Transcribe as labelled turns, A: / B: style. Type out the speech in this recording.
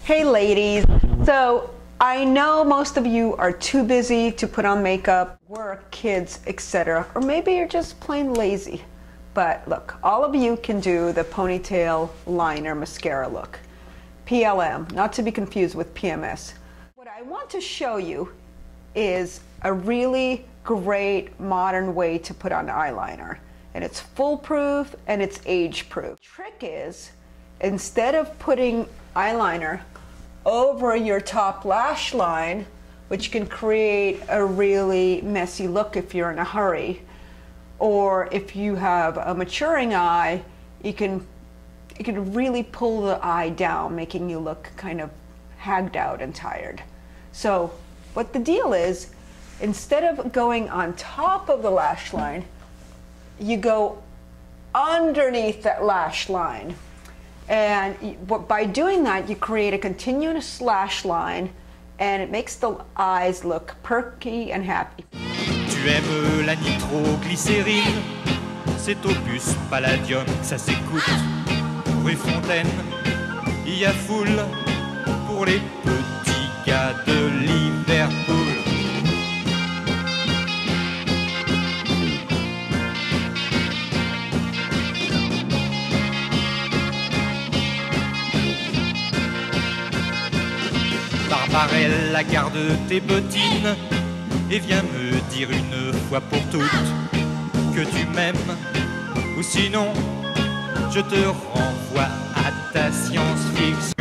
A: Hey ladies, so I know most of you are too busy to put on makeup, work, kids, etc. Or maybe you're just plain lazy. But look, all of you can do the ponytail liner mascara look. PLM, not to be confused with PMS. What I want to show you is a really great modern way to put on eyeliner. And it's foolproof and it's age-proof. The trick is, instead of putting eyeliner over your top lash line, which can create a really messy look if you're in a hurry, or if you have a maturing eye, you can really pull the eye down, making you look kind of hagged out and tired. So what the deal is, instead of going on top of the lash line, you go underneath that lash line. And by doing that, you create a continuous lash line, and it makes the eyes look perky and happy.
B: Tu aimes la nitroglycérine, c'est opus palladium, ça s'écoute. Rue Fontaine, il y a foule pour les petits gars de Liverpool. Barbarella, garde tes bottines et viens me dire une fois pour toutes que tu m'aimes, ou sinon je te renvoie à ta science-fiction.